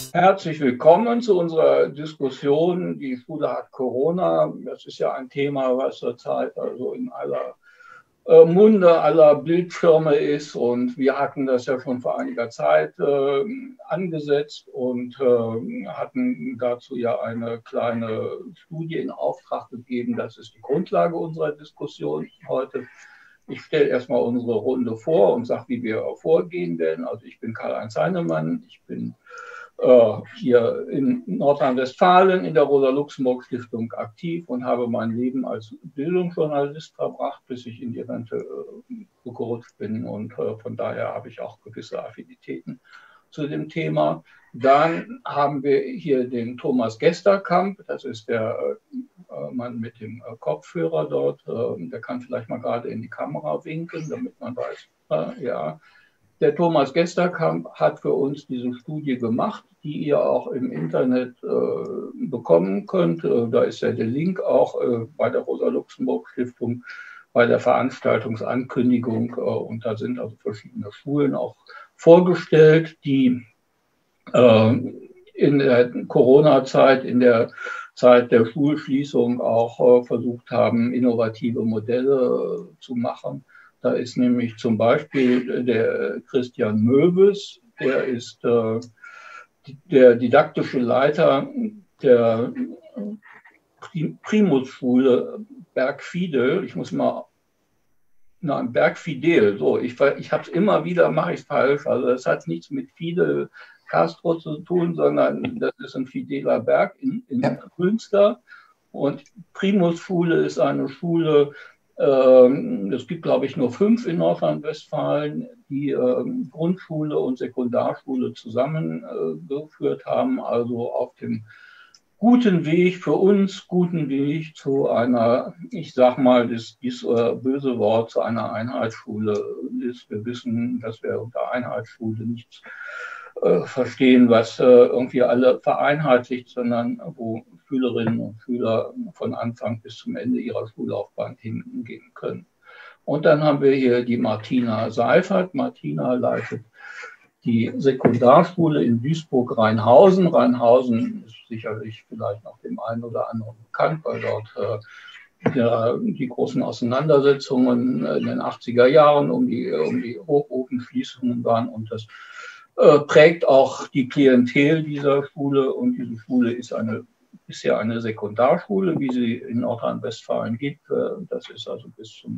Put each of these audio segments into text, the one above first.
Herzlich willkommen zu unserer Diskussion. Die Schule hat Corona. Das ist ja ein Thema, was zurzeit also in aller Munde aller Bildschirme ist. Und wir hatten das ja schon vor einiger Zeit angesetzt und hatten dazu ja eine kleine Studie in Auftrag gegeben. Das ist die Grundlage unserer Diskussion heute. Ich stelle erstmal unsere Runde vor und sage, wie wir vorgehen werden. Also ich bin Karl-Heinz Heinemann. Ich bin hier in Nordrhein-Westfalen in der Rosa-Luxemburg-Stiftung aktiv und habe mein Leben als Bildungsjournalist verbracht, bis ich in die Rente gerutscht bin. Und von daher habe ich auch gewisse Affinitäten zu dem Thema. Dann haben wir hier den Thomas Gesterkamp, das ist der Mann mit dem Kopfhörer dort. Der kann vielleicht mal gerade in die Kamera winken, damit man weiß, ja. Der Thomas Gesterkamp hat für uns diese Studie gemacht, die ihr auch im Internet bekommen könnt. Da ist ja der Link auch bei der Rosa-Luxemburg-Stiftung, bei der Veranstaltungsankündigung. Und da sind also verschiedene Schulen auch vorgestellt, die in der Corona-Zeit, in der Zeit der Schulschließung auch versucht haben, innovative Modelle zu machen. Da ist nämlich zum Beispiel der Christian Möbes, der ist der didaktische Leiter der Primusschule Bergfidel. Ich muss mal, nein, Bergfidel, so, ich habe es immer wieder, mache ich es falsch, also das hat nichts mit Fidel Castro zu tun, sondern das ist ein fideler Berg in Münster. Und Primusschule ist eine Schule, es gibt, glaube ich, nur 5 in Nordrhein-Westfalen, die Grundschule und Sekundarschule zusammengeführt haben, also auf dem guten Weg, für uns guten Weg zu einer, ich sag mal, das böse Wort, zu einer Einheitsschule ist. Wir wissen, dass wir unter Einheitsschule nichts verstehen, was irgendwie alle vereinheitlicht, sondern wo Schülerinnen und Schüler von Anfang bis zum Ende ihrer Schullaufbahn hingehen können. Und dann haben wir hier die Martina Seifert. Martina leitet die Sekundarschule in Duisburg-Rheinhausen. Rheinhausen ist sicherlich vielleicht noch dem einen oder anderen bekannt, weil dort die großen Auseinandersetzungen in den 80er Jahren um die Hochofenschließungen waren, und das prägt auch die Klientel dieser Schule. Und diese Schule ist bisher eine Sekundarschule, wie sie in Nordrhein-Westfalen gibt. Das ist also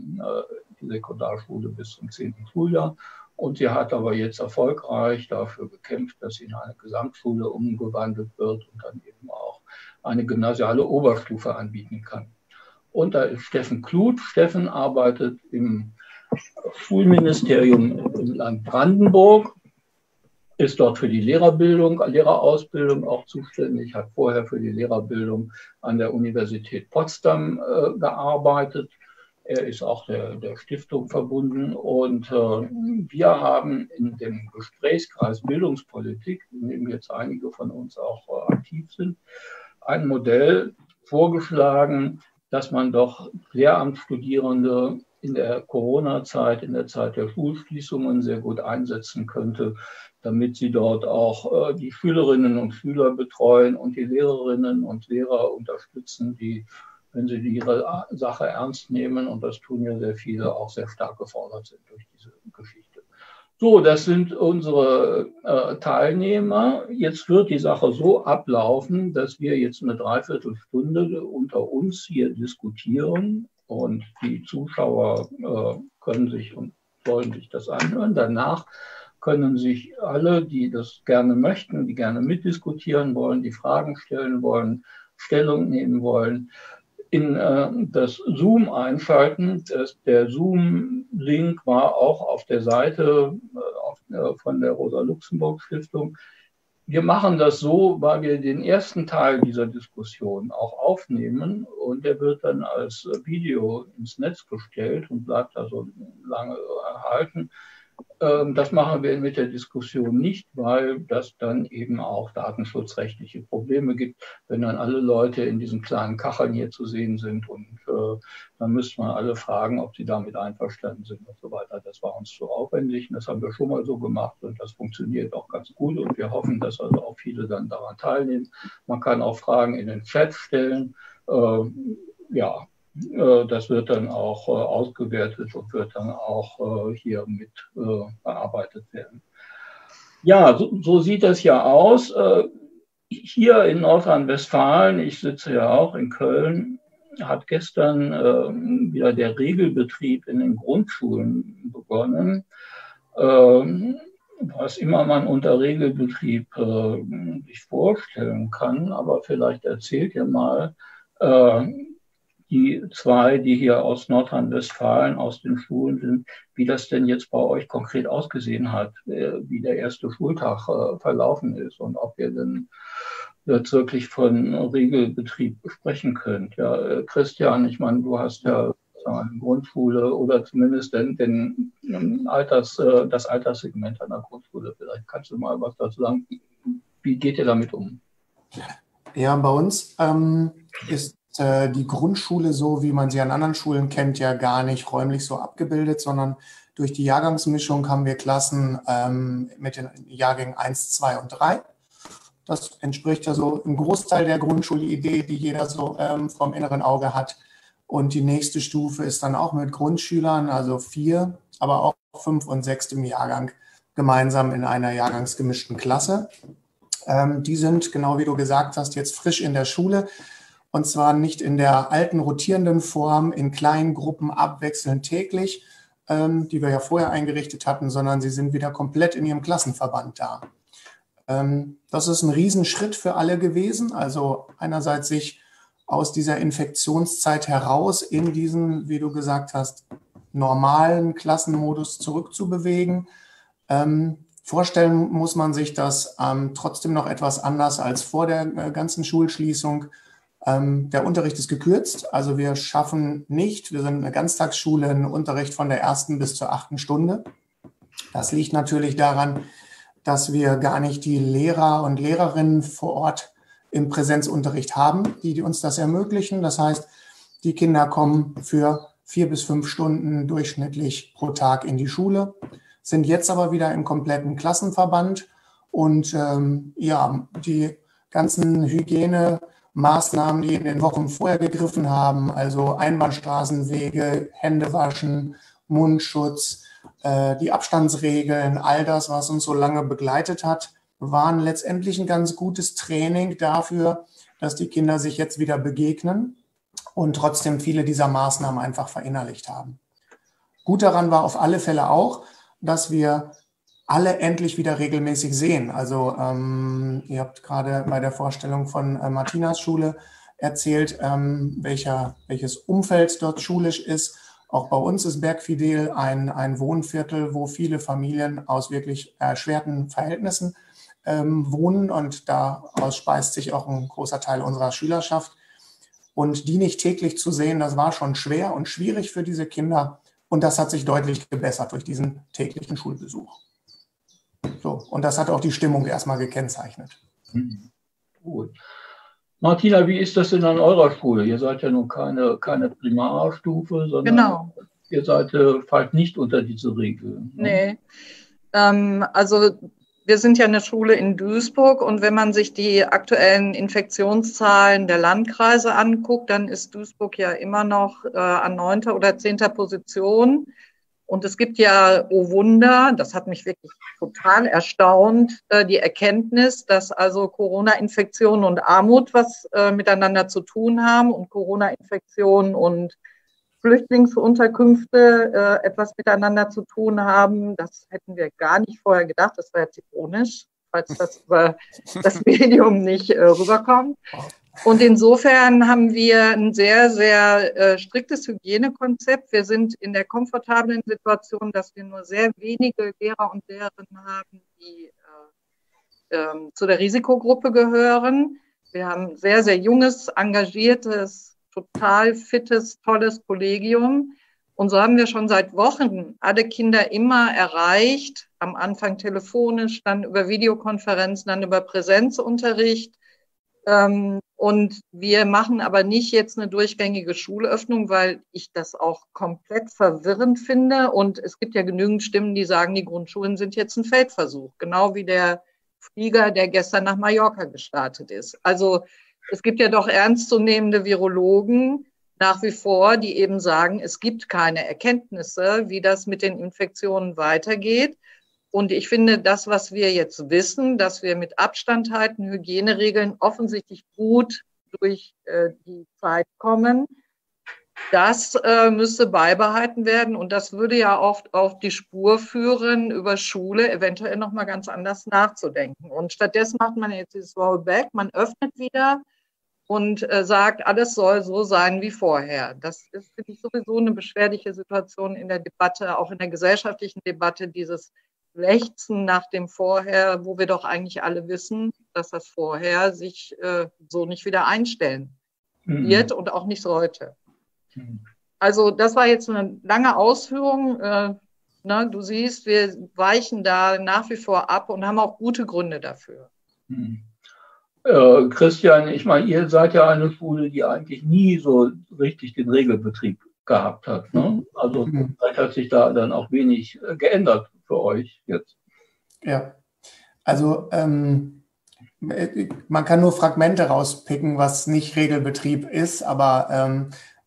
die Sekundarschule bis zum 10. Schuljahr. Und sie hat aber jetzt erfolgreich dafür gekämpft, dass sie in eine Gesamtschule umgewandelt wird und dann eben auch eine gymnasiale Oberstufe anbieten kann. Und da ist Steffen Kluth. Steffen arbeitet im Schulministerium im Land Brandenburg, ist dort für die Lehrerausbildung auch zuständig, hat vorher für die Lehrerbildung an der Universität Potsdam gearbeitet. Er ist auch der Stiftung verbunden. Und wir haben in dem Gesprächskreis Bildungspolitik, in dem jetzt einige von uns auch aktiv sind, ein Modell vorgeschlagen, dass man doch Lehramtsstudierende in der Corona-Zeit, in der Zeit der Schulschließungen sehr gut einsetzen könnte, damit sie dort auch die Schülerinnen und Schüler betreuen und die Lehrerinnen und Lehrer unterstützen, die, wenn sie ihre Sache ernst nehmen, und das tun ja sehr viele, auch sehr stark gefordert sind durch diese Geschichte. So, das sind unsere Teilnehmer. Jetzt wird die Sache so ablaufen, dass wir jetzt eine Dreiviertelstunde unter uns hier diskutieren, und die Zuschauer können sich und sollen sich das anhören. Danach können sich alle, die das gerne möchten, die gerne mitdiskutieren wollen, die Fragen stellen wollen, Stellung nehmen wollen, in das Zoom einschalten. Der Zoom-Link war auch auf der Seite von der Rosa-Luxemburg-Stiftung. Wir machen das so, weil wir den ersten Teil dieser Diskussion auch aufnehmen, und der wird dann als Video ins Netz gestellt und bleibt da so lange erhalten, Das machen wir mit der Diskussion nicht, weil das dann eben auch datenschutzrechtliche Probleme gibt, wenn dann alle Leute in diesen kleinen Kacheln hier zu sehen sind und dann müsste man alle fragen, ob sie damit einverstanden sind und so weiter. Das war uns zu aufwendig und das haben wir schon mal so gemacht und das funktioniert auch ganz gut und wir hoffen, dass also auch viele dann daran teilnehmen. Man kann auch Fragen in den Chat stellen. Ja, das wird dann auch ausgewertet und wird dann auch hier mit bearbeitet werden. Ja, so sieht das ja aus. Hier in Nordrhein-Westfalen, ich sitze ja auch in Köln, hat gestern wieder der Regelbetrieb in den Grundschulen begonnen. Was immer man unter Regelbetrieb sich vorstellen kann, aber vielleicht erzählt ihr mal, die zwei, die hier aus Nordrhein-Westfalen, aus den Schulen sind, wie das denn jetzt bei euch konkret ausgesehen hat, wie der erste Schultag verlaufen ist und ob ihr denn jetzt wirklich von Regelbetrieb sprechen könnt. Ja, Christian, ich meine, du hast ja eine Grundschule oder zumindest das Alterssegment einer Grundschule. Vielleicht kannst du mal was dazu sagen. Wie geht ihr damit um? Ja, bei uns ist die Grundschule, so wie man sie an anderen Schulen kennt, ja gar nicht räumlich so abgebildet, sondern durch die Jahrgangsmischung haben wir Klassen mit den Jahrgängen 1, 2 und 3. Das entspricht ja so im Großteil der Grundschulidee, die jeder so vom inneren Auge hat. Und die nächste Stufe ist dann auch mit Grundschülern, also 4, aber auch 5 und 6 im Jahrgang gemeinsam in einer jahrgangsgemischten Klasse. Die sind, genau wie du gesagt hast, jetzt frisch in der Schule. Und zwar nicht in der alten rotierenden Form, in kleinen Gruppen abwechselnd täglich, die wir ja vorher eingerichtet hatten, sondern sie sind wieder komplett in ihrem Klassenverband da. Das ist ein Riesenschritt für alle gewesen. Also einerseits sich aus dieser Infektionszeit heraus in diesen, wie du gesagt hast, normalen Klassenmodus zurückzubewegen. Vorstellen muss man sich das trotzdem noch etwas anders als vor der ganzen Schulschließung. Der Unterricht ist gekürzt, also wir schaffen nicht, wir sind eine Ganztagsschule, einen Unterricht von der 1. bis zur 8. Stunde. Das liegt natürlich daran, dass wir gar nicht die Lehrer und Lehrerinnen vor Ort im Präsenzunterricht haben, die uns das ermöglichen. Das heißt, die Kinder kommen für 4 bis 5 Stunden durchschnittlich pro Tag in die Schule, sind jetzt aber wieder im kompletten Klassenverband und ja, die ganzen Hygienemaßnahmen, die in den Wochen vorher gegriffen haben, also Einbahnstraßenwege, Händewaschen, Mundschutz, die Abstandsregeln, all das, was uns so lange begleitet hat, waren letztendlich ein ganz gutes Training dafür, dass die Kinder sich jetzt wieder begegnen und trotzdem viele dieser Maßnahmen einfach verinnerlicht haben. Gut daran war auf alle Fälle auch, dass wir alle endlich wieder regelmäßig sehen. Also ihr habt gerade bei der Vorstellung von Martinas Schule erzählt, welches Umfeld dort schulisch ist. Auch bei uns ist Bergfidel ein Wohnviertel, wo viele Familien aus wirklich erschwerten Verhältnissen wohnen und daraus speist sich auch ein großer Teil unserer Schülerschaft. Und die nicht täglich zu sehen, das war schon schwer und schwierig für diese Kinder. Und das hat sich deutlich gebessert durch diesen täglichen Schulbesuch. So, und das hat auch die Stimmung erstmal gekennzeichnet. Gut. Martina, wie ist das denn an eurer Schule? Ihr seid ja nun keine Primarstufe, sondern ihr fallt nicht unter diese Regeln. Ne? Nee, also wir sind ja eine Schule in Duisburg und wenn man sich die aktuellen Infektionszahlen der Landkreise anguckt, dann ist Duisburg ja immer noch an 9. oder 10. Position. Und es gibt ja, oh Wunder, das hat mich wirklich total erstaunt, die Erkenntnis, dass also Corona-Infektionen und Armut was miteinander zu tun haben und Corona-Infektionen und Flüchtlingsunterkünfte etwas miteinander zu tun haben. Das hätten wir gar nicht vorher gedacht. Das war jetzt ironisch, falls das über das Medium nicht rüberkommt. Und insofern haben wir ein sehr, sehr striktes Hygienekonzept. Wir sind in der komfortablen Situation, dass wir nur sehr wenige Lehrer und Lehrerinnen haben, die zu der Risikogruppe gehören. Wir haben ein sehr, sehr junges, engagiertes, total fittes, tolles Kollegium. Und so haben wir schon seit Wochen alle Kinder immer erreicht, am Anfang telefonisch, dann über Videokonferenzen, dann über Präsenzunterricht. Und wir machen aber nicht jetzt eine durchgängige Schulöffnung, weil ich das auch komplett verwirrend finde. Und es gibt ja genügend Stimmen, die sagen, die Grundschulen sind jetzt ein Feldversuch. Genau wie der Flieger, der gestern nach Mallorca gestartet ist. Also es gibt ja doch ernstzunehmende Virologen nach wie vor, die eben sagen, es gibt keine Erkenntnisse, wie das mit den Infektionen weitergeht. Und ich finde, das, was wir jetzt wissen, dass wir mit Abstand halten, Hygieneregeln offensichtlich gut durch die Zeit kommen, das müsste beibehalten werden. Und das würde ja oft auf die Spur führen, über Schule eventuell nochmal ganz anders nachzudenken. Und stattdessen macht man jetzt dieses Rollback, man öffnet wieder und sagt, alles soll so sein wie vorher. Das ist, finde ich, sowieso eine beschwerliche Situation in der Debatte, auch in der gesellschaftlichen Debatte, dieses Lechzen nach dem Vorher, wo wir doch eigentlich alle wissen, dass das Vorher sich so nicht wieder einstellen wird und auch nicht sollte. Also das war jetzt eine lange Ausführung. Du siehst, wir weichen da nach wie vor ab und haben auch gute Gründe dafür. Christian, ich meine, ihr seid ja eine Schule, die eigentlich nie so richtig den Regelbetrieb gehabt hat. Ne? Also vielleicht hat sich da dann auch wenig geändert für euch jetzt. Ja, also man kann nur Fragmente rauspicken, was nicht Regelbetrieb ist, aber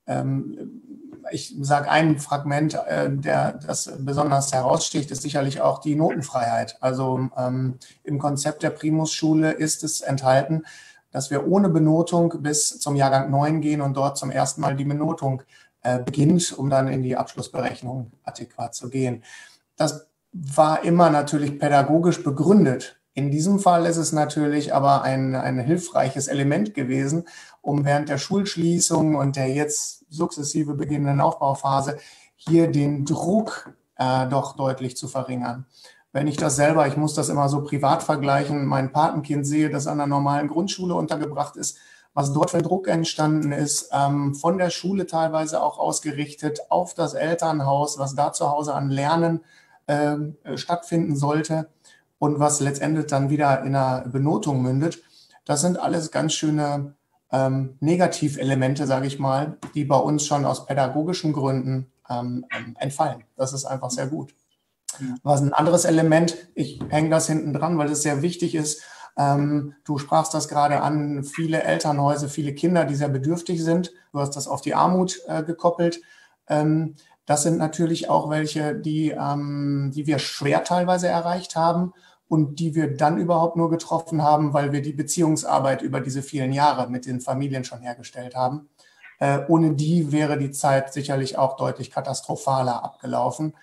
ich sage ein Fragment, das besonders heraussticht, ist sicherlich auch die Notenfreiheit. Also im Konzept der Primusschule ist es enthalten, dass wir ohne Benotung bis zum Jahrgang 9 gehen und dort zum ersten Mal die Benotung beginnt, um dann in die Abschlussberechnung adäquat zu gehen. Das war immer natürlich pädagogisch begründet. In diesem Fall ist es natürlich aber ein hilfreiches Element gewesen, um während der Schulschließung und der jetzt sukzessive beginnenden Aufbauphase hier den Druck doch deutlich zu verringern. Wenn ich das selber, ich muss das immer so privat vergleichen, mein Patenkind sehe, das an einer normalen Grundschule untergebracht ist, was dort für Druck entstanden ist, von der Schule teilweise auch ausgerichtet auf das Elternhaus, was da zu Hause an Lernen stattfinden sollte und was letztendlich dann wieder in einer Benotung mündet. Das sind alles ganz schöne Negativelemente, sage ich mal, die bei uns schon aus pädagogischen Gründen entfallen. Das ist einfach sehr gut. Was ein anderes Element, ich hänge das hinten dran, weil es sehr wichtig ist. Du sprachst das gerade an, viele Elternhäuser, viele Kinder, die sehr bedürftig sind. Du hast das auf die Armut gekoppelt. Das sind natürlich auch welche, die wir schwer teilweise erreicht haben und die wir dann überhaupt nur getroffen haben, weil wir die Beziehungsarbeit über diese vielen Jahre mit den Familien schon hergestellt haben. Ohne die wäre die Zeit sicherlich auch deutlich katastrophaler abgelaufen.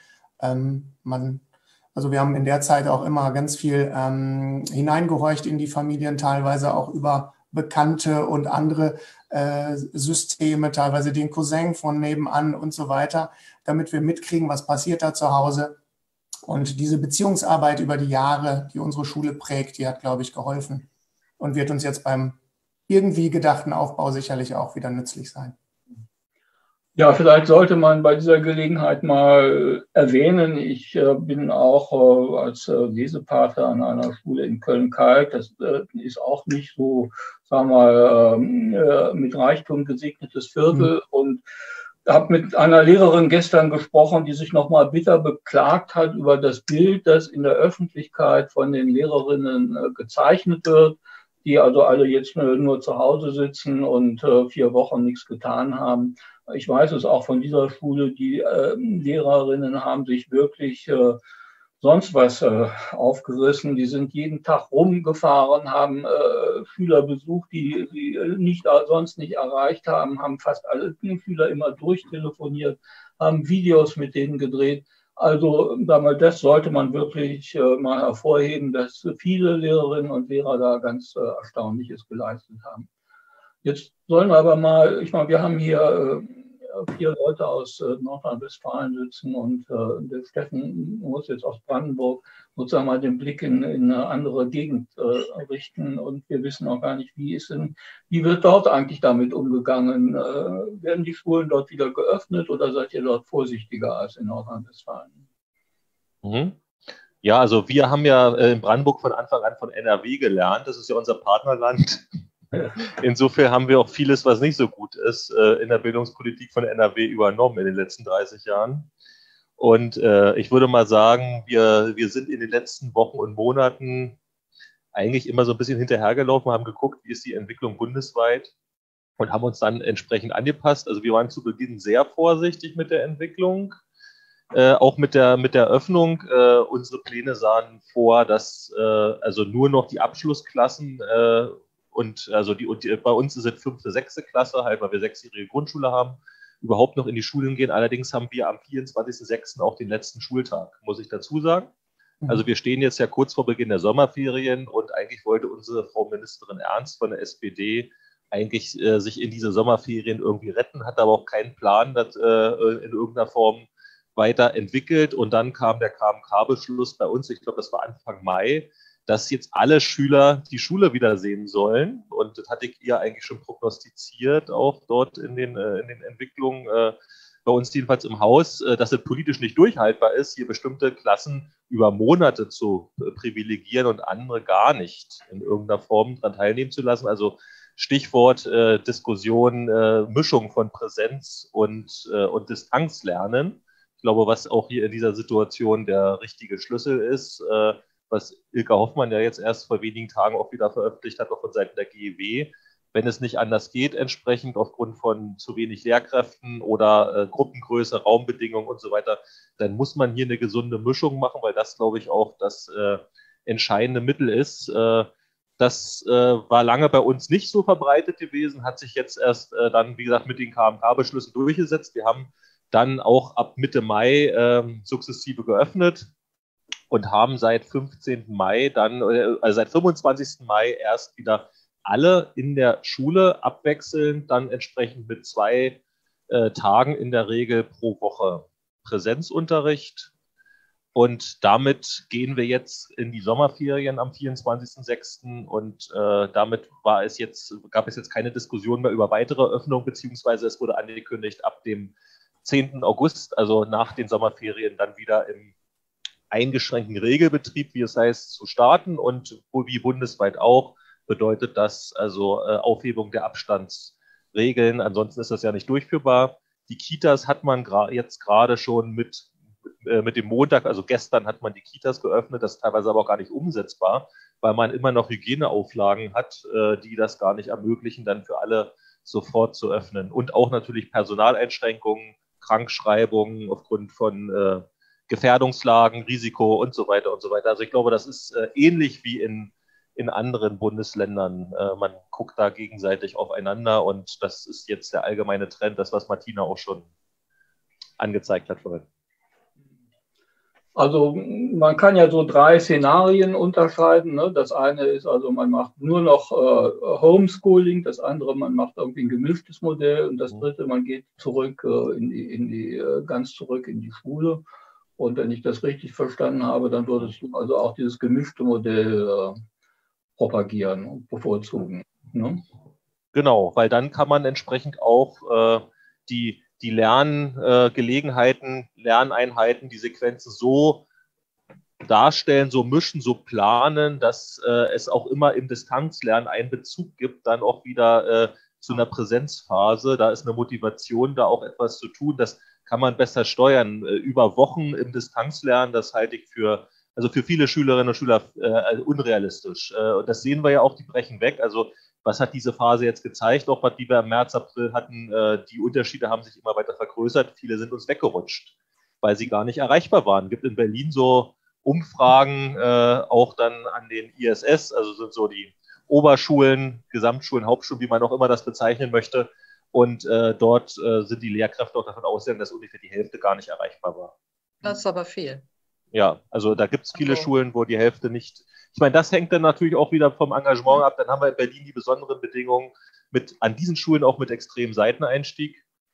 Also wir haben in der Zeit auch immer ganz viel hineingehorcht in die Familien, teilweise auch über Bekannte und andere Systeme, teilweise den Cousin von nebenan und so weiter, damit wir mitkriegen, was passiert da zu Hause. Und diese Beziehungsarbeit über die Jahre, die unsere Schule prägt, die hat, glaube ich, geholfen und wird uns jetzt beim irgendwie gedachten Aufbau sicherlich auch wieder nützlich sein. Ja, vielleicht sollte man bei dieser Gelegenheit mal erwähnen, ich bin auch als Lesepate an einer Schule in Köln-Kalk. Das ist auch nicht so, sagen wir mal, mit Reichtum gesegnetes Viertel. Und habe mit einer Lehrerin gestern gesprochen, die sich nochmal bitter beklagt hat über das Bild, das in der Öffentlichkeit von den Lehrerinnen gezeichnet wird, die also alle jetzt nur zu Hause sitzen und 4 Wochen nichts getan haben. Ich weiß es auch von dieser Schule, die Lehrerinnen haben sich wirklich sonst was aufgerissen. Die sind jeden Tag rumgefahren, haben Schüler besucht, die sie sonst nicht erreicht haben, haben fast alle Schüler immer durchtelefoniert, haben Videos mit denen gedreht. Also das sollte man wirklich mal hervorheben, dass viele Lehrerinnen und Lehrer da ganz Erstaunliches geleistet haben. Jetzt sollen wir aber mal, ich meine, wir haben hier 4 Leute aus Nordrhein-Westfalen sitzen und der Steffen muss jetzt aus Brandenburg sozusagen mal den Blick in eine andere Gegend richten und wir wissen auch gar nicht, wie wird dort eigentlich damit umgegangen? Werden die Schulen dort wieder geöffnet oder seid ihr dort vorsichtiger als in Nordrhein-Westfalen? Mhm. Ja, also wir haben ja in Brandenburg von Anfang an von NRW gelernt. Das ist ja unser Partnerland. Insofern haben wir auch vieles, was nicht so gut ist, in der Bildungspolitik von NRW übernommen in den letzten 30 Jahren. Und ich würde mal sagen, wir sind in den letzten Wochen und Monaten eigentlich immer so ein bisschen hinterhergelaufen, haben geguckt, wie ist die Entwicklung bundesweit und haben uns dann entsprechend angepasst. Also wir waren zu Beginn sehr vorsichtig mit der Entwicklung, auch mit der Öffnung. Unsere Pläne sahen vor, dass also nur noch die Abschlussklassen und bei uns ist es 5., 6. Klasse, halt, weil wir 6-jährige Grundschule haben, überhaupt noch in die Schulen gehen. Allerdings haben wir am 24.06. auch den letzten Schultag, muss ich dazu sagen. Also wir stehen jetzt ja kurz vor Beginn der Sommerferien und eigentlich wollte unsere Frau Ministerin Ernst von der SPD eigentlich sich in diese Sommerferien irgendwie retten, hat aber auch keinen Plan, das in irgendeiner Form weiterentwickelt. Und dann kam der KMK-Beschluss bei uns, ich glaube, das war Anfang Mai, dass jetzt alle Schüler die Schule wiedersehen sollen. Und das hatte ich ihr eigentlich schon prognostiziert, auch dort in den Entwicklungen, bei uns jedenfalls im Haus, dass es politisch nicht durchhaltbar ist, hier bestimmte Klassen über Monate zu privilegieren und andere gar nicht in irgendeiner Form daran teilnehmen zu lassen. Also Stichwort Diskussion, Mischung von Präsenz und Distanzlernen. Ich glaube, was auch hier in dieser Situation der richtige Schlüssel ist, was Ilka Hoffmann ja jetzt erst vor wenigen Tagen auch wieder veröffentlicht hat, auch von Seiten der GEW, wenn es nicht anders geht, entsprechend aufgrund von zu wenig Lehrkräften oder Gruppengröße, Raumbedingungen und so weiter, dann muss man hier eine gesunde Mischung machen, weil das, glaube ich, auch das entscheidende Mittel ist. Das war lange bei uns nicht so verbreitet gewesen, hat sich jetzt erst dann, wie gesagt, mit den KMK-Beschlüssen durchgesetzt. Wir haben dann auch ab Mitte Mai sukzessive geöffnet und haben seit 15. Mai dann, also seit 25. Mai erst wieder alle in der Schule abwechselnd, dann entsprechend mit 2 Tagen in der Regel pro Woche Präsenzunterricht. Und damit gehen wir jetzt in die Sommerferien am 24.06. Und damit gab es jetzt keine Diskussion mehr über weitere Öffnung, beziehungsweise es wurde angekündigt, ab dem 10. August, also nach den Sommerferien, dann wieder im eingeschränkten Regelbetrieb, wie es heißt, zu starten. Und wie bundesweit auch, bedeutet das also Aufhebung der Abstandsregeln. Ansonsten ist das ja nicht durchführbar. Die Kitas hat man jetzt gerade schon mit dem Montag, also gestern hat man die Kitas geöffnet, das ist teilweise aber auch gar nicht umsetzbar, weil man immer noch Hygieneauflagen hat, die das gar nicht ermöglichen, dann für alle sofort zu öffnen. Und auch natürlich Personaleinschränkungen, Krankschreibungen aufgrund von Gefährdungslagen, Risiko und so weiter und so weiter. Also ich glaube, das ist ähnlich wie in anderen Bundesländern. Man guckt da gegenseitig aufeinander und das ist jetzt der allgemeine Trend, das, was Martina auch schon angezeigt hat vorhin. Also man kann ja so 3 Szenarien unterscheiden. Ne? Das eine ist also, man macht nur noch Homeschooling, das andere, man macht irgendwie ein gemischtes Modell und das dritte, man geht zurück ganz zurück in die Schule. Und wenn ich das richtig verstanden habe, dann würdest du also auch dieses gemischte Modell propagieren und bevorzugen. Ne? Genau, weil dann kann man entsprechend auch die Lerngelegenheiten, Lerneinheiten, die Sequenzen so darstellen, so mischen, so planen, dass es auch immer im Distanzlernen einen Bezug gibt, dann auch wieder zu einer Präsenzphase. Da ist eine Motivation, da auch etwas zu tun. Das kann man besser steuern. Über Wochen im Distanzlernen, das halte ich für viele Schülerinnen und Schüler unrealistisch. Und das sehen wir ja auch, die brechen weg. Also was hat diese Phase jetzt gezeigt? Auch was die wir im März, April hatten, die Unterschiede haben sich immer weiter vergrößert. Viele sind uns weggerutscht, weil sie gar nicht erreichbar waren. Es gibt in Berlin so Umfragen, auch dann an den ISS, also sind so die Oberschulen, Gesamtschulen, Hauptschulen, wie man auch immer das bezeichnen möchte. Und dort sind die Lehrkräfte auch davon ausgegangen, dass ungefähr die Hälfte gar nicht erreichbar war. Das ist aber viel. Ja, also da gibt es viele Schulen, wo die Hälfte nicht. Ich meine, das hängt dann natürlich auch wieder vom Engagement ab. Dann haben wir in Berlin die besonderen Bedingungen an diesen Schulen auch mit extremem Seiteneinstieg.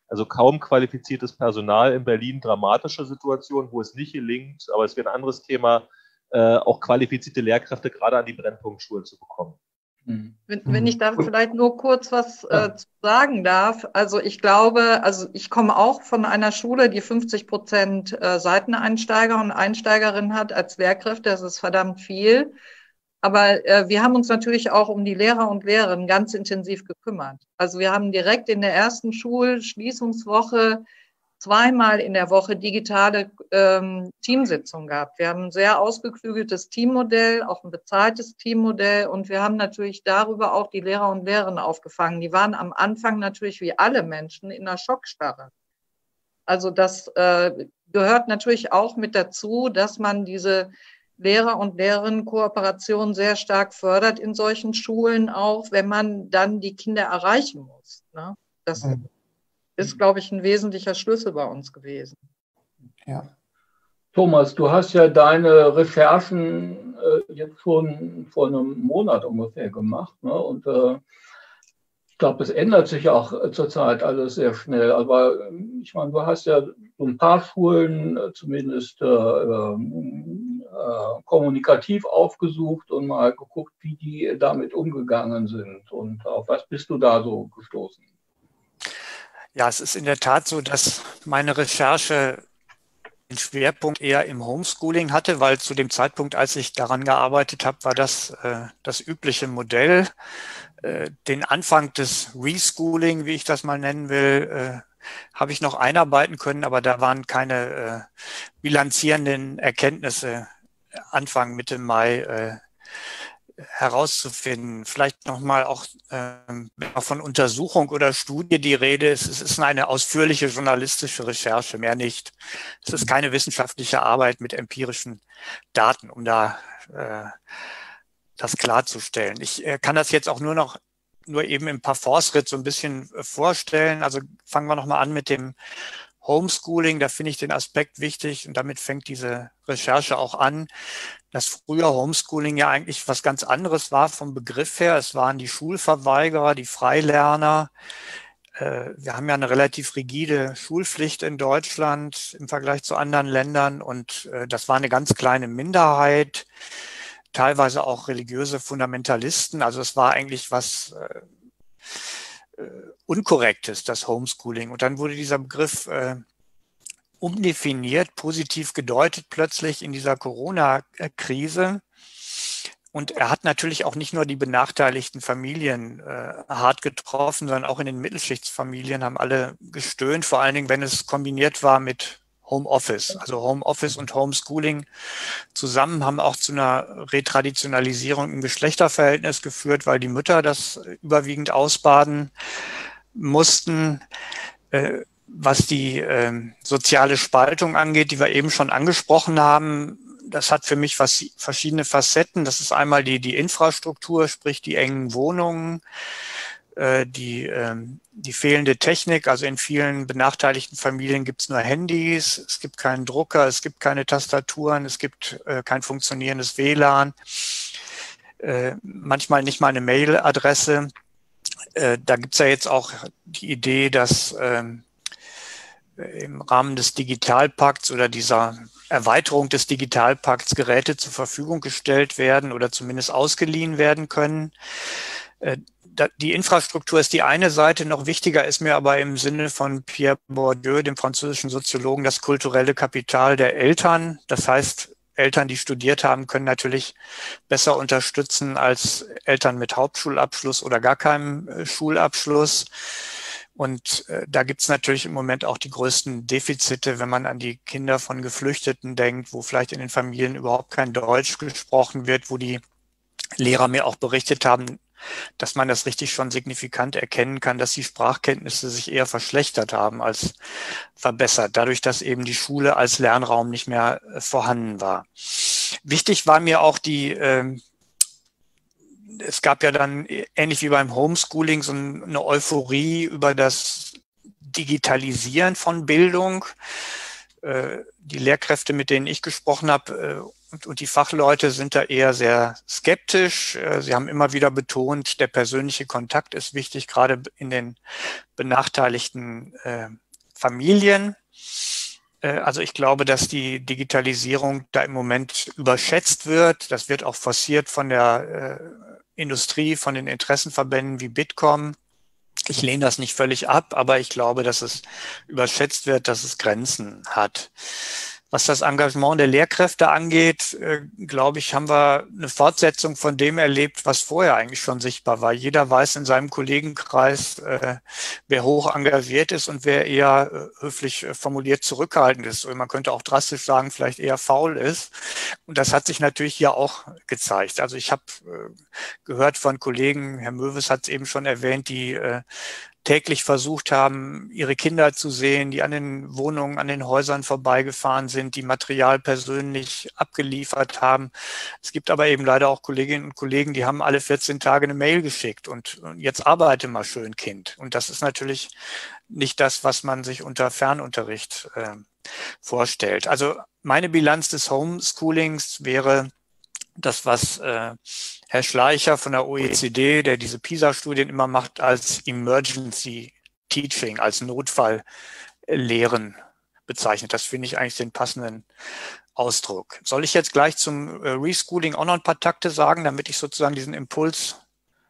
Also kaum qualifiziertes Personal in Berlin, dramatische Situation, wo es nicht gelingt, aber es wäre ein anderes Thema, auch qualifizierte Lehrkräfte gerade an die Brennpunktschulen zu bekommen. Wenn ich da vielleicht nur kurz was zu sagen darf. Also ich glaube, also ich komme auch von einer Schule, die 50% Seiteneinsteiger und Einsteigerinnen hat als Lehrkräfte. Das ist verdammt viel. Aber wir haben uns natürlich auch um die Lehrer und Lehrerinnen ganz intensiv gekümmert. Also wir haben direkt in der ersten Schulschließungswoche zweimal in der Woche digitale Teamsitzungen gehabt. Wir haben ein sehr ausgeklügeltes Teammodell, auch ein bezahltes Teammodell, und wir haben natürlich darüber auch die Lehrer und Lehrerinnen aufgefangen. Die waren am Anfang natürlich wie alle Menschen in einer Schockstarre. Also das gehört natürlich auch mit dazu, dass man diese Lehrer- und Lehrerinnen-Kooperation sehr stark fördert in solchen Schulen, auch wenn man dann die Kinder erreichen muss. Ne? Das ist, glaube ich, ein wesentlicher Schlüssel bei uns gewesen. Ja. Thomas, du hast ja deine Recherchen jetzt schon vor einem Monat ungefähr gemacht. Ne? Und ich glaube, es ändert sich auch zurzeit alles sehr schnell. Aber ich meine, du hast ja so ein paar Schulen zumindest kommunikativ aufgesucht und mal geguckt, wie die damit umgegangen sind. Und auf was bist du da so gestoßen? Ja, es ist in der Tat so, dass meine Recherche den Schwerpunkt eher im Homeschooling hatte, weil zu dem Zeitpunkt, als ich daran gearbeitet habe, war das das übliche Modell. Den Anfang des Reschooling, wie ich das mal nennen will, habe ich noch einarbeiten können, aber da waren keine bilanzierenden Erkenntnisse Anfang, Mitte Mai herauszufinden. Vielleicht nochmal auch von Untersuchung oder Studie die Rede ist. Es ist eine ausführliche journalistische Recherche, mehr nicht. Es ist keine wissenschaftliche Arbeit mit empirischen Daten, um da das klarzustellen. Ich kann das jetzt auch nur eben im Parforce-Ritt so ein bisschen vorstellen. Also fangen wir nochmal an mit dem Homeschooling. Da finde ich den Aspekt wichtig und damit fängt diese Recherche auch an, dass früher Homeschooling ja eigentlich was ganz anderes war vom Begriff her. Es waren die Schulverweigerer, die Freilerner. Wir haben ja eine relativ rigide Schulpflicht in Deutschland im Vergleich zu anderen Ländern und das war eine ganz kleine Minderheit, teilweise auch religiöse Fundamentalisten. Also es war eigentlich was Unkorrektes, das Homeschooling. Und dann wurde dieser Begriff umdefiniert, positiv gedeutet plötzlich in dieser Corona-Krise. Und er hat natürlich auch nicht nur die benachteiligten Familien hart getroffen, sondern auch in den Mittelschichtsfamilien haben alle gestöhnt, vor allen Dingen, wenn es kombiniert war mit Homeoffice. Also Homeoffice und Homeschooling zusammen haben auch zu einer Retraditionalisierung im Geschlechterverhältnis geführt, weil die Mütter das überwiegend ausbaden mussten. Was die soziale Spaltung angeht, die wir eben schon angesprochen haben, das hat für mich verschiedene Facetten. Das ist einmal die Infrastruktur, sprich die engen Wohnungen, die fehlende Technik. Also in vielen benachteiligten Familien gibt es nur Handys, es gibt keinen Drucker, es gibt keine Tastaturen, es gibt kein funktionierendes WLAN, manchmal nicht mal eine Mailadresse. Da gibt es ja jetzt auch die Idee, dass im Rahmen des Digitalpakts oder dieser Erweiterung des Digitalpakts Geräte zur Verfügung gestellt werden oder zumindest ausgeliehen werden können. Die Infrastruktur ist die eine Seite, noch wichtiger ist mir aber im Sinne von Pierre Bourdieu, dem französischen Soziologen, das kulturelle Kapital der Eltern. Das heißt, Eltern, die studiert haben, können natürlich besser unterstützen als Eltern mit Hauptschulabschluss oder gar keinem Schulabschluss. Und da gibt es natürlich im Moment auch die größten Defizite, wenn man an die Kinder von Geflüchteten denkt, wo vielleicht in den Familien überhaupt kein Deutsch gesprochen wird, wo die Lehrer mir auch berichtet haben, dass man das richtig schon signifikant erkennen kann, dass die Sprachkenntnisse sich eher verschlechtert haben als verbessert, dadurch, dass eben die Schule als Lernraum nicht mehr vorhanden war. Wichtig war mir auch es gab ja dann ähnlich wie beim Homeschooling so eine Euphorie über das Digitalisieren von Bildung. die Lehrkräfte, mit denen ich gesprochen habe, und die Fachleute sind da eher sehr skeptisch. Sie haben immer wieder betont, der persönliche Kontakt ist wichtig, gerade in den benachteiligten Familien. Also ich glaube, dass die Digitalisierung da im Moment überschätzt wird. Das wird auch forciert von der Industrie, von den Interessenverbänden wie Bitkom. Ich lehne das nicht völlig ab, aber ich glaube, dass es überschätzt wird, dass es Grenzen hat. Was das Engagement der Lehrkräfte angeht, glaube ich, haben wir eine Fortsetzung von dem erlebt, was vorher eigentlich schon sichtbar war. Jeder weiß in seinem Kollegenkreis, wer hoch engagiert ist und wer eher höflich formuliert zurückhaltend ist. Oder man könnte auch drastisch sagen, vielleicht eher faul ist. Und das hat sich natürlich hier auch gezeigt. Also ich habe gehört von Kollegen, Herr Mewes hat es eben schon erwähnt, die täglich versucht haben, ihre Kinder zu sehen, die an den Wohnungen, an den Häusern vorbeigefahren sind, die Material persönlich abgeliefert haben. Es gibt aber eben leider auch Kolleginnen und Kollegen, die haben alle 14 Tage eine Mail geschickt und jetzt arbeite mal schön, Kind. Und das ist natürlich nicht das, was man sich unter Fernunterricht vorstellt. Also meine Bilanz des Homeschoolings wäre das, was Herr Schleicher von der OECD, der diese PISA-Studien immer macht, als Emergency Teaching, als Notfalllehren bezeichnet. Das finde ich eigentlich den passenden Ausdruck. Soll ich jetzt gleich zum Reschooling auch noch ein paar Takte sagen, damit ich sozusagen diesen Impuls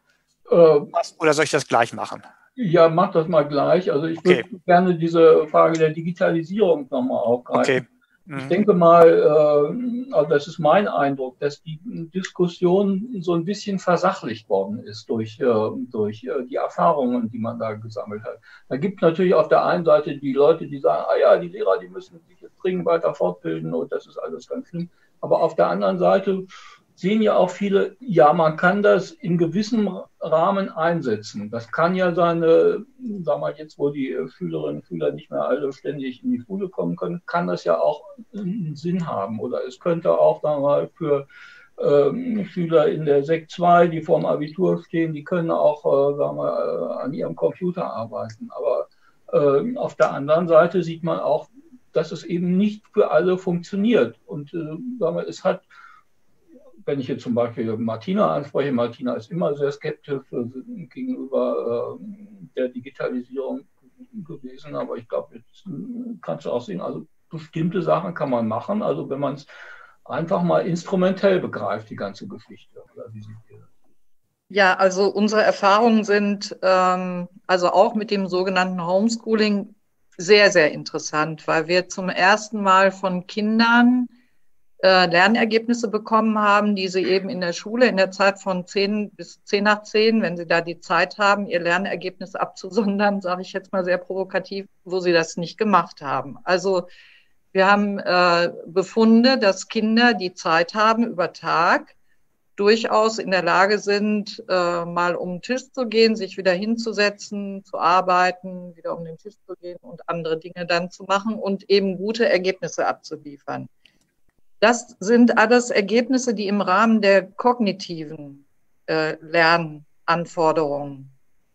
oder soll ich das gleich machen? Ja, mach das mal gleich. Also ich würde gerne diese Frage der Digitalisierung nochmal aufgreifen. Okay. Ich denke mal, also das ist mein Eindruck, dass die Diskussion so ein bisschen versachlicht worden ist durch die Erfahrungen, die man da gesammelt hat. Da gibt es natürlich auf der einen Seite die Leute, die sagen, die Lehrer, die müssen sich jetzt dringend weiter fortbilden und das ist alles ganz schlimm. Aber auf der anderen Seite sehen ja auch viele, ja, man kann das in gewissem Rahmen einsetzen. Das kann ja seine, sagen wir jetzt, wo die Schülerinnen und Schüler nicht mehr alle ständig in die Schule kommen können, kann das ja auch einen Sinn haben. Oder es könnte auch, sagen wir mal, für Schüler in der Sek 2, die vor dem Abitur stehen, die können auch, sagen wir, an ihrem Computer arbeiten. Aber auf der anderen Seite sieht man auch, dass es eben nicht für alle funktioniert. Und sagen wir, es hat, wenn ich jetzt zum Beispiel Martina anspreche, Martina ist immer sehr skeptisch gegenüber der Digitalisierung gewesen, aber ich glaube, jetzt kannst du auch sehen, also bestimmte Sachen kann man machen, also wenn man es einfach mal instrumentell begreift, die ganze Geschichte. Oder wie seht ihr das? Ja, also unsere Erfahrungen sind also auch mit dem sogenannten Homeschooling sehr, sehr interessant, weil wir zum ersten Mal von Kindern Lernergebnisse bekommen haben, die sie eben in der Schule in der Zeit von 10 bis 10 nach 10, wenn sie da die Zeit haben, ihr Lernergebnis abzusondern, sage ich jetzt mal sehr provokativ, wo sie das nicht gemacht haben. Also wir haben Befunde, dass Kinder, die Zeit haben über Tag, durchaus in der Lage sind, mal um den Tisch zu gehen, sich wieder hinzusetzen, zu arbeiten, wieder um den Tisch zu gehen und andere Dinge dann zu machen und eben gute Ergebnisse abzuliefern. Das sind alles Ergebnisse, die im Rahmen der kognitiven Lernanforderungen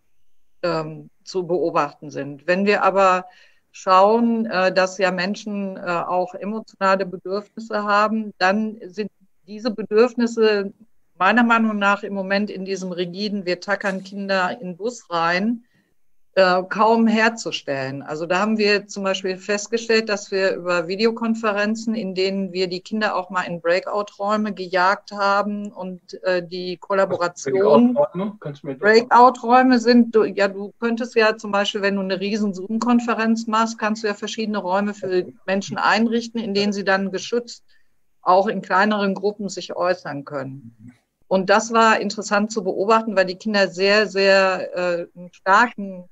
zu beobachten sind. Wenn wir aber schauen, dass ja Menschen auch emotionale Bedürfnisse haben, dann sind diese Bedürfnisse meiner Meinung nach im Moment in diesem rigiden, wir tackern Kinder in den Bus rein, kaum herzustellen. Also da haben wir zum Beispiel festgestellt, dass wir über Videokonferenzen, in denen wir die Kinder auch mal in Breakout-Räume gejagt haben und die Kollaboration. Breakout-Räume sind, ja, du könntest ja zum Beispiel, wenn du eine riesen Zoom-Konferenz machst, kannst du ja verschiedene Räume für Menschen einrichten, in denen sie dann geschützt auch in kleineren Gruppen sich äußern können. Und das war interessant zu beobachten, weil die Kinder sehr, sehr starken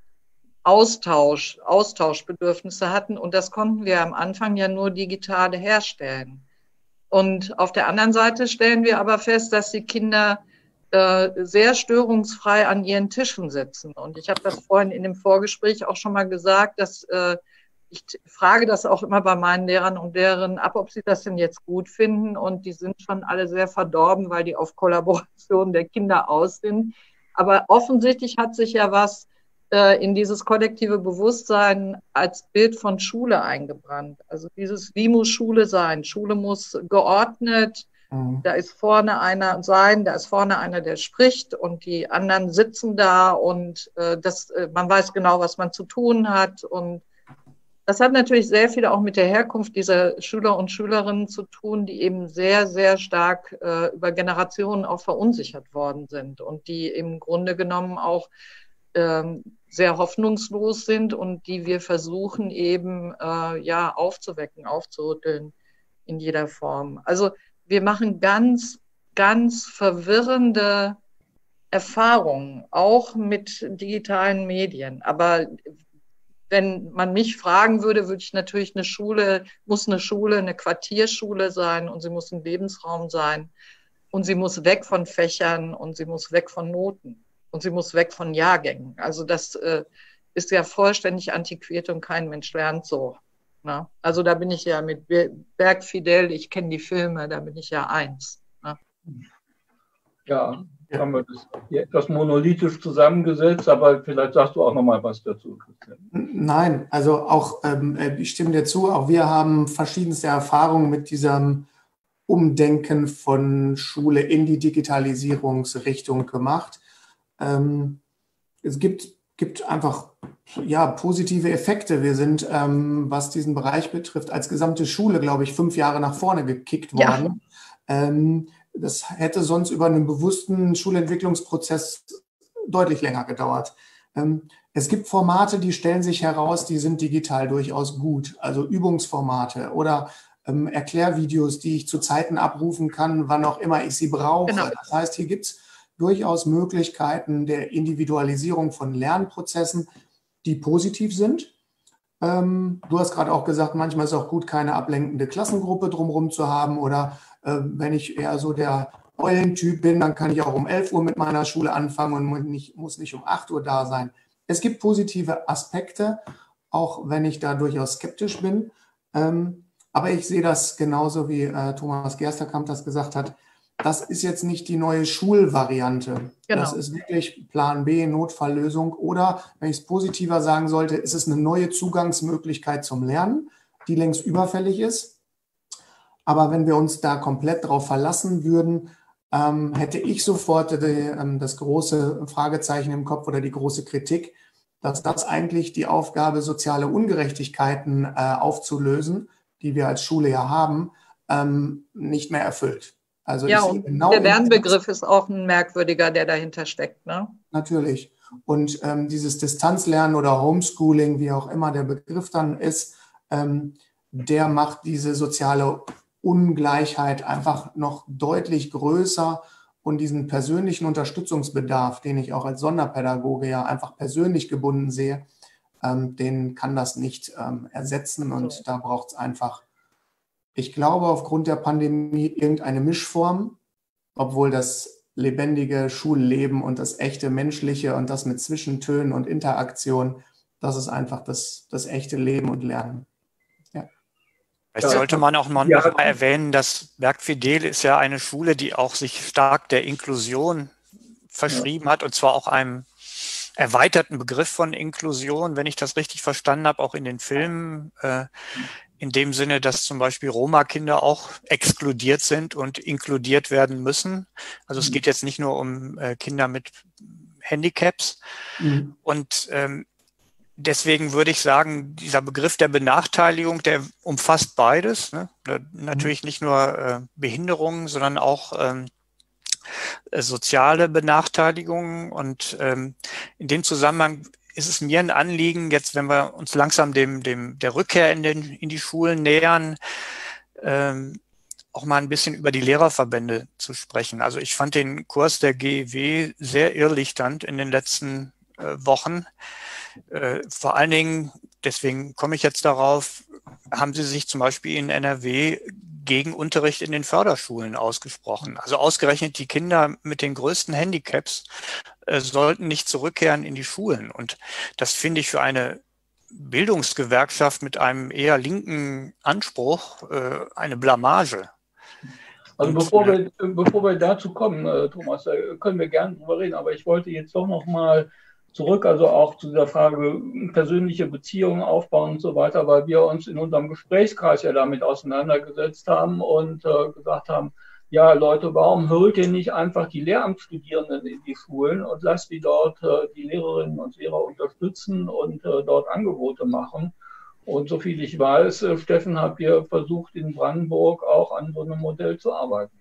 Austauschbedürfnisse hatten. Und das konnten wir am Anfang ja nur digital herstellen. Und auf der anderen Seite stellen wir aber fest, dass die Kinder sehr störungsfrei an ihren Tischen sitzen. Und ich habe das vorhin in dem Vorgespräch auch schon mal gesagt, dass ich frage das auch immer bei meinen Lehrern und Lehrerinnen ab, ob sie das denn jetzt gut finden. Und die sind schon alle sehr verdorben, weil die auf Kollaboration der Kinder aus sind. Aber offensichtlich hat sich ja was in dieses kollektive Bewusstsein als Bild von Schule eingebrannt. Also dieses, wie muss Schule sein? Schule muss geordnet, da ist vorne einer sein, da ist vorne einer, der spricht und die anderen sitzen da und man weiß genau, was man zu tun hat. Und das hat natürlich sehr viel auch mit der Herkunft dieser Schüler und Schülerinnen zu tun, die eben sehr, sehr stark über Generationen auch verunsichert worden sind und die im Grunde genommen auch sehr hoffnungslos sind und die wir versuchen eben aufzuwecken, aufzurütteln in jeder Form. Also wir machen ganz, ganz verwirrende Erfahrungen, auch mit digitalen Medien. Aber wenn man mich fragen würde, würde ich natürlich muss eine Schule eine Quartierschule sein und sie muss ein Lebensraum sein und sie muss weg von Fächern und sie muss weg von Noten und sie muss weg von Jahrgängen. Also das ist ja vollständig antiquiert und kein Mensch lernt so. Ne? Also da bin ich ja mit Berg Fidel, ich kenne die Filme, da bin ich ja eins. Ne? Ja, haben wir das hier etwas monolithisch zusammengesetzt, aber vielleicht sagst du auch noch mal was dazu, Christian. Nein, also auch, ich stimme dir zu, auch wir haben verschiedenste Erfahrungen mit diesem Umdenken von Schule in die Digitalisierungsrichtung gemacht. Es gibt einfach positive Effekte. Wir sind, was diesen Bereich betrifft, als gesamte Schule, glaube ich, 5 Jahre nach vorne gekickt worden. Ja. Das hätte sonst über einen bewussten Schulentwicklungsprozess deutlich länger gedauert. Es gibt Formate, die stellen sich heraus, die sind digital durchaus gut. Also Übungsformate oder Erklärvideos, die ich zu Zeiten abrufen kann, wann auch immer ich sie brauche. Genau. Das heißt, hier gibt es durchaus Möglichkeiten der Individualisierung von Lernprozessen, die positiv sind. Du hast gerade auch gesagt, manchmal ist es auch gut, keine ablenkende Klassengruppe drumherum zu haben oder wenn ich eher so der Eulentyp bin, dann kann ich auch um 11 Uhr mit meiner Schule anfangen und muss nicht um 8 Uhr da sein. Es gibt positive Aspekte, auch wenn ich da durchaus skeptisch bin. Aber ich sehe das genauso, wie Thomas Gersterkamp das gesagt hat. Das ist jetzt nicht die neue Schulvariante. Genau. Das ist wirklich Plan B, Notfalllösung. Oder, wenn ich es positiver sagen sollte, ist es eine neue Zugangsmöglichkeit zum Lernen, die längst überfällig ist. Aber wenn wir uns da komplett drauf verlassen würden, hätte ich sofort das große Fragezeichen im Kopf oder die große Kritik, dass das eigentlich die Aufgabe, soziale Ungerechtigkeiten aufzulösen, die wir als Schule ja haben, nicht mehr erfüllt. Also ja, und genau der Lernbegriff ist auch ein merkwürdiger, der dahinter steckt. Ne? Natürlich. Und dieses Distanzlernen oder Homeschooling, wie auch immer der Begriff dann ist, der macht diese soziale Ungleichheit einfach noch deutlich größer und diesen persönlichen Unterstützungsbedarf, den ich auch als Sonderpädagoge ja einfach persönlich gebunden sehe, den kann das nicht ersetzen und da braucht es einfach, ich glaube, aufgrund der Pandemie irgendeine Mischform, obwohl das lebendige Schulleben und das echte Menschliche und das mit Zwischentönen und Interaktion, das ist einfach das echte Leben und Lernen. Vielleicht sollte man auch noch mal erwähnen, dass Berg Fidel ist ja eine Schule, die auch sich stark der Inklusion verschrieben hat, und zwar auch einem erweiterten Begriff von Inklusion, wenn ich das richtig verstanden habe, auch in den Filmen, in dem Sinne, dass zum Beispiel Roma-Kinder auch exkludiert sind und inkludiert werden müssen. Also es geht jetzt nicht nur um Kinder mit Handicaps. Und deswegen würde ich sagen, dieser Begriff der Benachteiligung, der umfasst beides. Ne? Natürlich nicht nur Behinderungen, sondern auch soziale Benachteiligungen. Und in dem Zusammenhang ist es mir ein Anliegen, jetzt, wenn wir uns langsam der Rückkehr in die Schulen nähern, auch mal ein bisschen über die Lehrerverbände zu sprechen. Also ich fand den Kurs der GEW sehr irrlichternd in den letzten Wochen. Vor allen Dingen, deswegen komme ich jetzt darauf, haben Sie sich zum Beispiel in NRW gegen Unterricht in den Förderschulen ausgesprochen. Also ausgerechnet die Kinder mit den größten Handicaps sollten nicht zurückkehren in die Schulen. Und das finde ich für eine Bildungsgewerkschaft mit einem eher linken Anspruch eine Blamage. Also bevor wir dazu kommen, Thomas, da können wir gerne drüber reden, aber ich wollte jetzt doch noch mal zurück, also auch zu der Frage persönliche Beziehungen aufbauen und so weiter, weil wir uns in unserem Gesprächskreis ja damit auseinandergesetzt haben und gesagt haben, ja Leute, warum holt ihr nicht einfach die Lehramtsstudierenden in die Schulen und lasst die dort die Lehrerinnen und Lehrer unterstützen und dort Angebote machen? Und so viel ich weiß, Steffen, habt ihr versucht, in Brandenburg auch an so einem Modell zu arbeiten.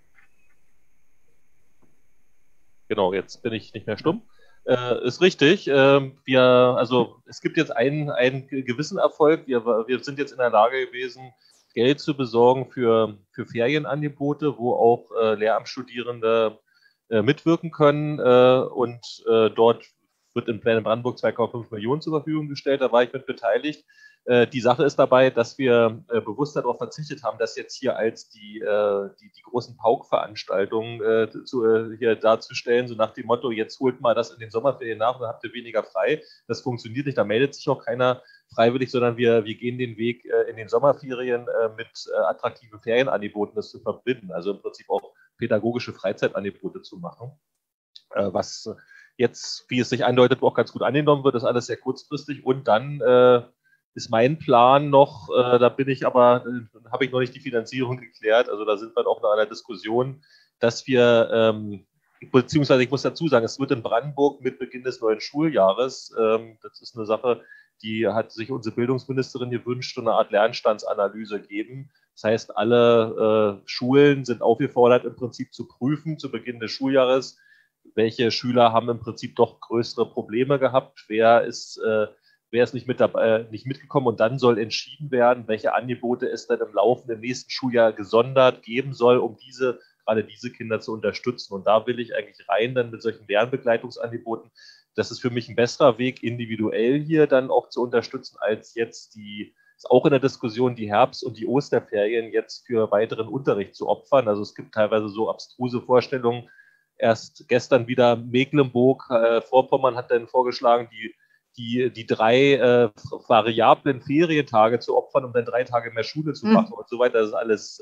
Genau, jetzt bin ich nicht mehr stumm. Ist richtig. Also es gibt jetzt einen gewissen Erfolg. Wir sind jetzt in der Lage gewesen, Geld zu besorgen für Ferienangebote, wo auch Lehramtsstudierende mitwirken können. Und dort wird in Brandenburg 2,5 Millionen zur Verfügung gestellt. Da war ich mit beteiligt. Die Sache ist dabei, dass wir bewusst darauf verzichtet haben, das jetzt hier als die großen Pauk-Veranstaltungen hier darzustellen, so nach dem Motto, jetzt holt mal das in den Sommerferien nach und dann habt ihr weniger frei. Das funktioniert nicht, da meldet sich auch keiner freiwillig, sondern wir gehen den Weg in den Sommerferien mit attraktiven Ferienangeboten, das zu verbinden, also im Prinzip auch pädagogische Freizeitangebote zu machen, was jetzt, wie es sich andeutet, auch ganz gut angenommen wird, ist alles sehr kurzfristig und dann ist mein Plan noch, da habe ich noch nicht die Finanzierung geklärt, also da sind wir auch noch in einer Diskussion, dass wir, beziehungsweise ich muss dazu sagen, es wird in Brandenburg mit Beginn des neuen Schuljahres, das ist eine Sache, die hat sich unsere Bildungsministerin gewünscht, so eine Art Lernstandsanalyse geben. Das heißt, alle Schulen sind aufgefordert, im Prinzip zu prüfen zu Beginn des Schuljahres, welche Schüler haben im Prinzip doch größere Probleme gehabt, wer ist nicht mitgekommen und dann soll entschieden werden, welche Angebote es dann im laufenden nächsten Schuljahr gesondert geben soll, um gerade diese Kinder zu unterstützen. Und da will ich eigentlich rein dann mit solchen Lernbegleitungsangeboten. Das ist für mich ein besserer Weg, individuell hier dann auch zu unterstützen, als jetzt ist auch in der Diskussion, die Herbst- und die Osterferien jetzt für weiteren Unterricht zu opfern. Also es gibt teilweise so abstruse Vorstellungen. Erst gestern wieder Mecklenburg-Vorpommern hat dann vorgeschlagen, die 3 variablen Ferientage zu opfern, um dann 3 Tage mehr Schule zu machen und so weiter. Das ist alles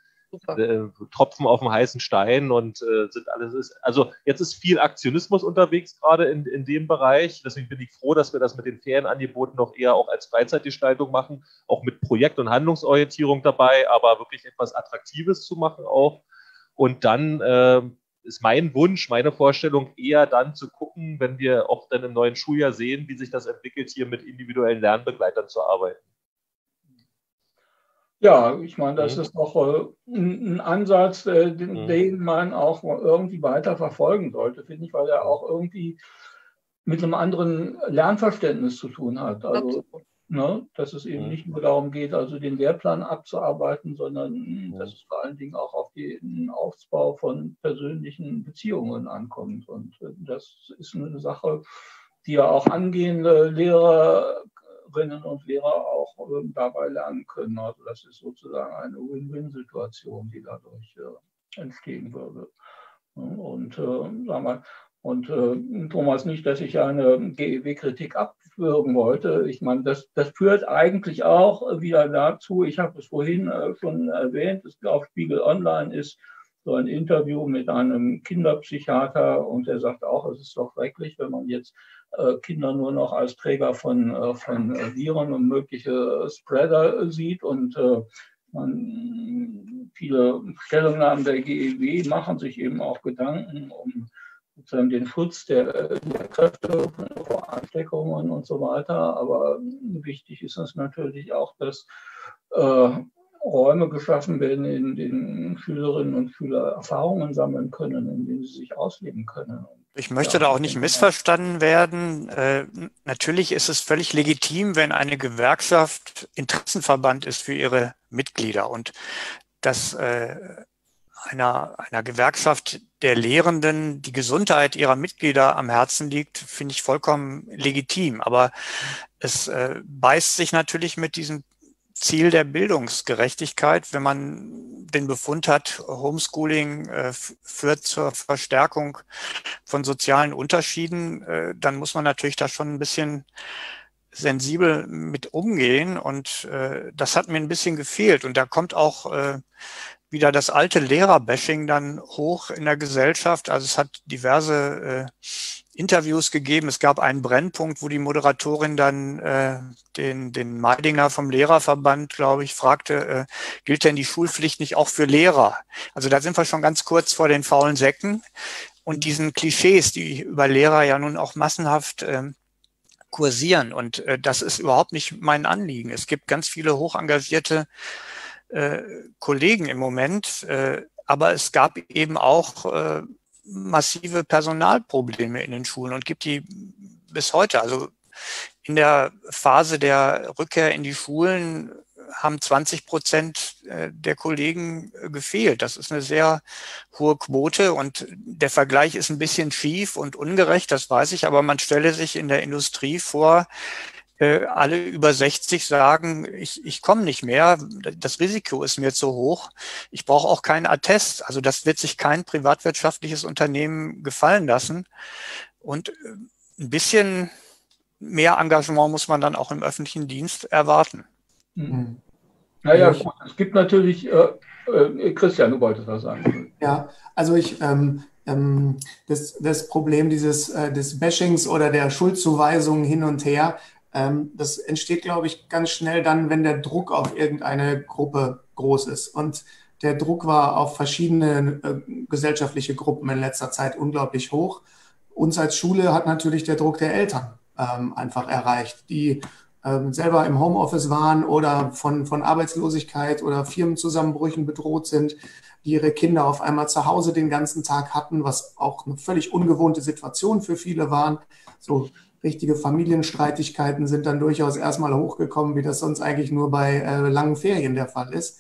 Tropfen auf dem heißen Stein und also jetzt ist viel Aktionismus unterwegs, gerade in dem Bereich. Deswegen bin ich froh, dass wir das mit den Ferienangeboten noch eher auch als Freizeitgestaltung machen, auch mit Projekt- und Handlungsorientierung dabei, aber wirklich etwas Attraktives zu machen auch. Und dann ist mein Wunsch, meine Vorstellung, eher dann zu gucken, wenn wir auch dann im neuen Schuljahr sehen, wie sich das entwickelt, hier mit individuellen Lernbegleitern zu arbeiten. Ja, ich meine, das ist doch ein Ansatz, den man auch irgendwie weiter verfolgen sollte, finde ich, weil er auch irgendwie mit einem anderen Lernverständnis zu tun hat. Also, ne, dass es eben nicht nur darum geht, also den Lehrplan abzuarbeiten, sondern dass es vor allen Dingen auch auf den Aufbau von persönlichen Beziehungen ankommt. Und das ist eine Sache, die ja auch angehende Lehrerinnen und Lehrer auch dabei lernen können. Also das ist sozusagen eine Win-Win-Situation, die dadurch entstehen würde. Und Thomas, nicht, dass ich eine GEW-Kritik abwürgen wollte. Ich meine, das führt eigentlich auch wieder dazu, ich habe es vorhin schon erwähnt, es auf Spiegel Online ist so ein Interview mit einem Kinderpsychiater und der sagt auch, es ist doch schrecklich, wenn man jetzt Kinder nur noch als Träger von Viren und mögliche Spreader sieht und viele Stellungnahmen der GEW machen sich eben auch Gedanken um sozusagen den Schutz der Kräfte vor Ansteckungen und so weiter. Aber wichtig ist es natürlich auch, dass Räume geschaffen werden, in denen Schülerinnen und Schüler Erfahrungen sammeln können, in denen sie sich ausleben können. Ich möchte da auch nicht missverstanden werden. Natürlich ist es völlig legitim, wenn eine Gewerkschaft Interessenverband ist für ihre Mitglieder und dass einer Gewerkschaft der Lehrenden die Gesundheit ihrer Mitglieder am Herzen liegt, finde ich vollkommen legitim. Aber es beißt sich natürlich mit diesem Ziel der Bildungsgerechtigkeit, wenn man den Befund hat, Homeschooling führt zur Verstärkung von sozialen Unterschieden, dann muss man natürlich da schon ein bisschen sensibel mit umgehen und das hat mir ein bisschen gefehlt und da kommt auch wieder das alte Lehrerbashing dann hoch in der Gesellschaft. Also es hat diverse Interviews gegeben. Es gab einen Brennpunkt, wo die Moderatorin dann den Meidinger vom Lehrerverband, glaube ich, fragte, gilt denn die Schulpflicht nicht auch für Lehrer? Also da sind wir schon ganz kurz vor den faulen Säcken und diesen Klischees, die über Lehrer ja nun auch massenhaft kursieren. Und das ist überhaupt nicht mein Anliegen. Es gibt ganz viele hochengagierte Kollegen im Moment, aber es gab eben auch massive Personalprobleme in den Schulen und gibt die bis heute. Also in der Phase der Rückkehr in die Schulen haben 20% der Kollegen gefehlt. Das ist eine sehr hohe Quote und der Vergleich ist ein bisschen schief und ungerecht, das weiß ich, aber man stelle sich in der Industrie vor, alle über 60 sagen, ich komme nicht mehr, das Risiko ist mir zu hoch, ich brauche auch keinen Attest. Also das wird sich kein privatwirtschaftliches Unternehmen gefallen lassen. Und ein bisschen mehr Engagement muss man dann auch im öffentlichen Dienst erwarten. Mhm. Naja, gut, es gibt natürlich, Christian, du wolltest was sagen. Ja, also das Problem des Bashings oder der Schuldzuweisungen hin und her, das entsteht, glaube ich, ganz schnell dann, wenn der Druck auf irgendeine Gruppe groß ist. Und der Druck war auf verschiedene gesellschaftliche Gruppen in letzter Zeit unglaublich hoch. Uns als Schule hat natürlich der Druck der Eltern einfach erreicht, die selber im Homeoffice waren oder von Arbeitslosigkeit oder Firmenzusammenbrüchen bedroht sind, die ihre Kinder auf einmal zu Hause den ganzen Tag hatten, was auch eine völlig ungewohnte Situation für viele waren. So richtige Familienstreitigkeiten sind dann durchaus erstmal hochgekommen, wie das sonst eigentlich nur bei langen Ferien der Fall ist.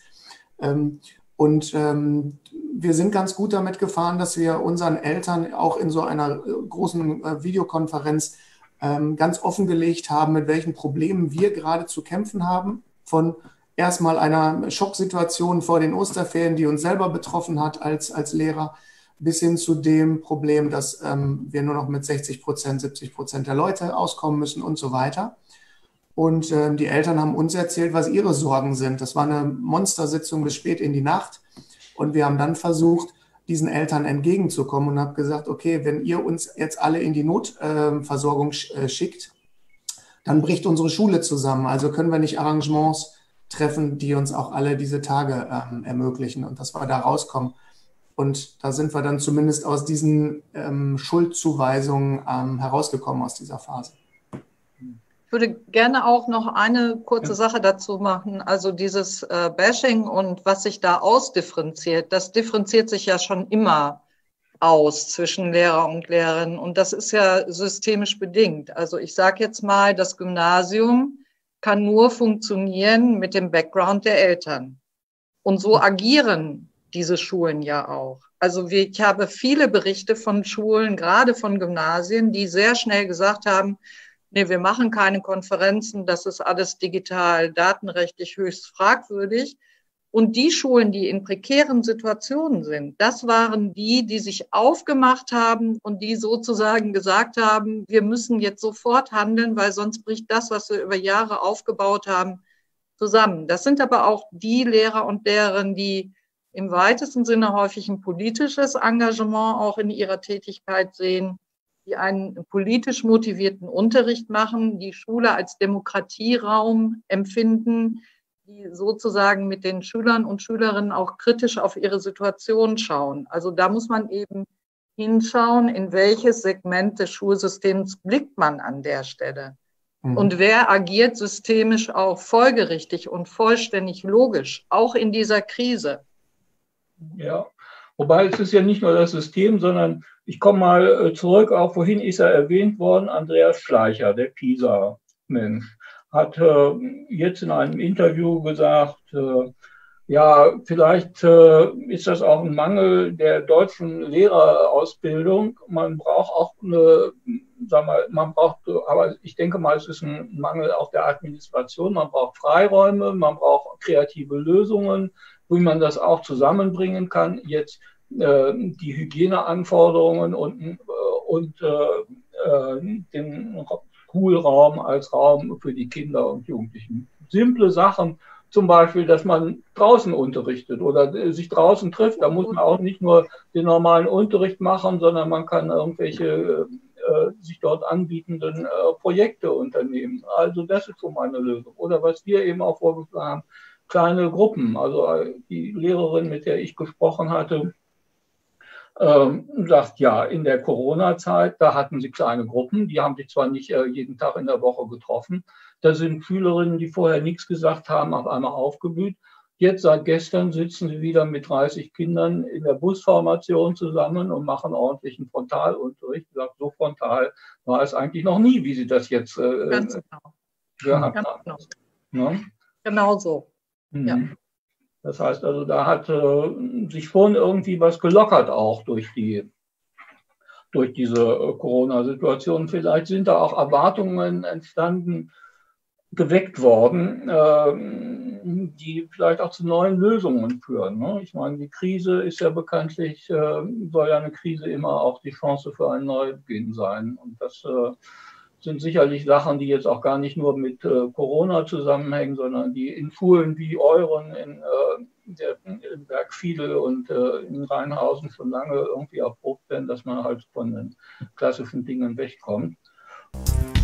Wir sind ganz gut damit gefahren, dass wir unseren Eltern auch in so einer großen Videokonferenz ganz offengelegt haben, mit welchen Problemen wir gerade zu kämpfen haben. Von erstmal einer Schocksituation vor den Osterferien, die uns selber betroffen hat als Lehrer, bis hin zu dem Problem, dass wir nur noch mit 60%, 70% der Leute auskommen müssen und so weiter. Und die Eltern haben uns erzählt, was ihre Sorgen sind. Das war eine Monstersitzung bis spät in die Nacht. Und wir haben dann versucht, diesen Eltern entgegenzukommen und habe gesagt, okay, wenn ihr uns jetzt alle in die Notversorgung schickt, dann bricht unsere Schule zusammen. Also können wir nicht Arrangements treffen, die uns auch alle diese Tage ermöglichen und dass wir da rauskommen. Und da sind wir dann zumindest aus diesen Schuldzuweisungen herausgekommen aus dieser Phase. Ich würde gerne auch noch eine kurze Sache dazu machen. Also dieses Bashing und was sich da ausdifferenziert, das differenziert sich ja schon immer aus zwischen Lehrer und Lehrerinnen. Und das ist ja systemisch bedingt. Also ich sage jetzt mal, das Gymnasium kann nur funktionieren mit dem Background der Eltern. Und so agieren diese Schulen ja auch. Also ich habe viele Berichte von Schulen, gerade von Gymnasien, die sehr schnell gesagt haben, nee, wir machen keine Konferenzen, das ist alles digital, datenrechtlich höchst fragwürdig. Und die Schulen, die in prekären Situationen sind, das waren die, die sich aufgemacht haben und die sozusagen gesagt haben, wir müssen jetzt sofort handeln, weil sonst bricht das, was wir über Jahre aufgebaut haben, zusammen. Das sind aber auch die Lehrer und Lehrerinnen, die im weitesten Sinne häufig ein politisches Engagement auch in ihrer Tätigkeit sehen, die einen politisch motivierten Unterricht machen, die Schule als Demokratieraum empfinden, die sozusagen mit den Schülern und Schülerinnen auch kritisch auf ihre Situation schauen. Also da muss man eben hinschauen, in welches Segment des Schulsystems blickt man an der Stelle. Und wer agiert systemisch auch folgerichtig und vollständig logisch, auch in dieser Krise. Ja, wobei es ist ja nicht nur das System, sondern ich komme mal zurück, auch vorhin ist er erwähnt worden, Andreas Schleicher, der PISA-Mensch, hat jetzt in einem Interview gesagt, ja, vielleicht ist das auch ein Mangel der deutschen Lehrerausbildung. Man braucht auch aber ich denke mal, es ist ein Mangel auch der Administration. Man braucht Freiräume, man braucht kreative Lösungen, wie man das auch zusammenbringen kann. Jetzt die Hygieneanforderungen und den Schulraum als Raum für die Kinder und Jugendlichen. Simple Sachen, zum Beispiel, dass man draußen unterrichtet oder sich draußen trifft. Da muss man auch nicht nur den normalen Unterricht machen, sondern man kann irgendwelche sich dort anbietenden Projekte unternehmen. Also das ist so meine Lösung. Oder was wir eben auch vorgeschlagen haben, kleine Gruppen. Also die Lehrerin, mit der ich gesprochen hatte, sagt, ja, in der Corona-Zeit, da hatten sie kleine Gruppen, die haben sich zwar nicht jeden Tag in der Woche getroffen, da sind Schülerinnen, die vorher nichts gesagt haben, auf einmal aufgeblüht. Jetzt seit gestern sitzen sie wieder mit 30 Kindern in der Busformation zusammen und machen ordentlichen Frontalunterricht. So frontal war es eigentlich noch nie, wie sie das jetzt Ganz genau. gehabt Ganz haben. genau. Ne? Genau so. Ja. Das heißt also, da hat sich schon irgendwie was gelockert auch durch diese Corona-Situation. Vielleicht sind da auch Erwartungen entstanden, geweckt worden, die vielleicht auch zu neuen Lösungen führen. Ne? Ich meine, die Krise ist ja bekanntlich, soll ja eine Krise immer auch die Chance für einen Neubeginn sein. Und das sind sicherlich Sachen, die jetzt auch gar nicht nur mit Corona zusammenhängen, sondern die in Schulen wie euren, in Bergfiedel und in Rheinhausen schon lange irgendwie erprobt werden, dass man halt von den klassischen Dingen wegkommt.